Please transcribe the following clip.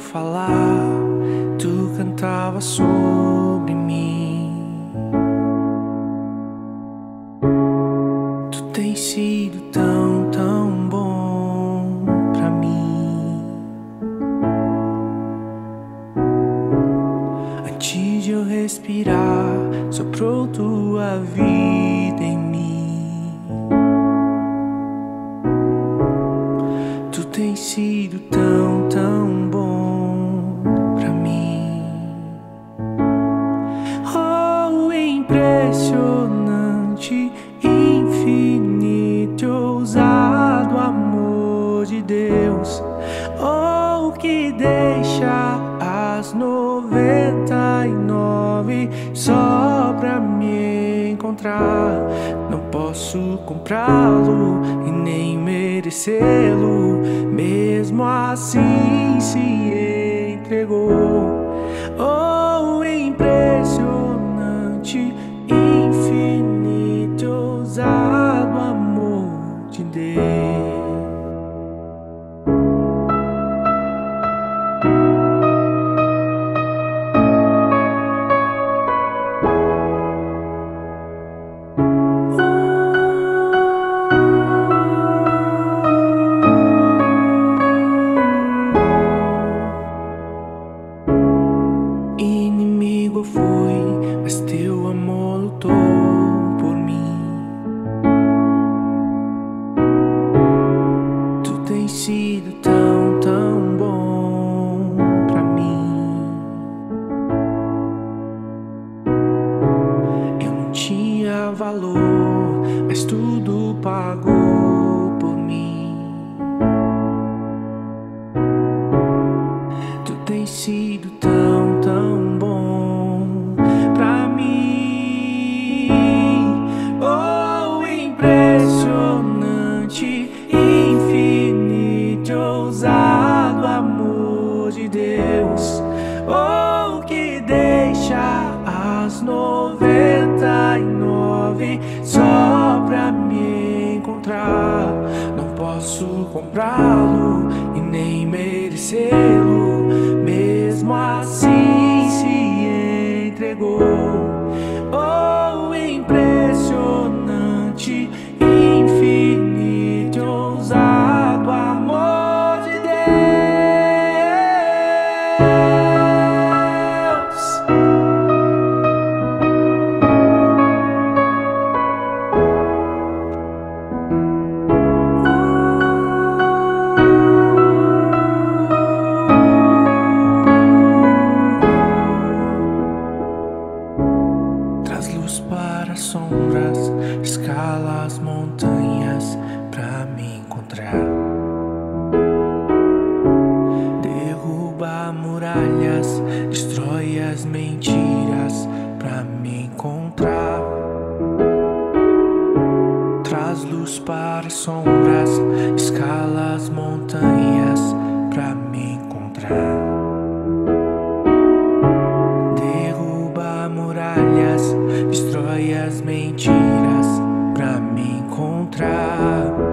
falar, tu cantava sobre mim. Tu tens sido tão, tão bom pra mim. Antes de eu respirar, soprou tua vida em mim. Tu tens sido tão, tão bom pra mim. Oh, impressionante, infinito, ousado amor de Deus. Oh, que deixa as 99 só pra me encontrar. Não posso comprá-lo e nem merecê-lo, mesmo assim se entregou. Oh, impressionante, infinito, ousado amor de Deus. Inimigo eu fui, mas teu amor lutou por mim. Tu tens sido tão, tão bom pra mim. Eu não tinha valor, mas tudo pagou por mim. Tu tens sido tão, tão bom pra mim. Oh, impressionante, infinito, ousado amor de Deus. Oh, que deixa as 99 só pra me encontrar. Não posso comprá-lo e nem merecê-lo, mesmo assim se entregou. Oh, impressionante, infinito, ousado amor de Deus. Traz luz para as sombras, escala as montanhas pra me encontrar. Derruba muralhas, destrói as mentiras pra me encontrar. Traz luz para as sombras, escala as montanhas pra me encontrar. Derruba muralhas, destrói as mentiras pra me encontrar.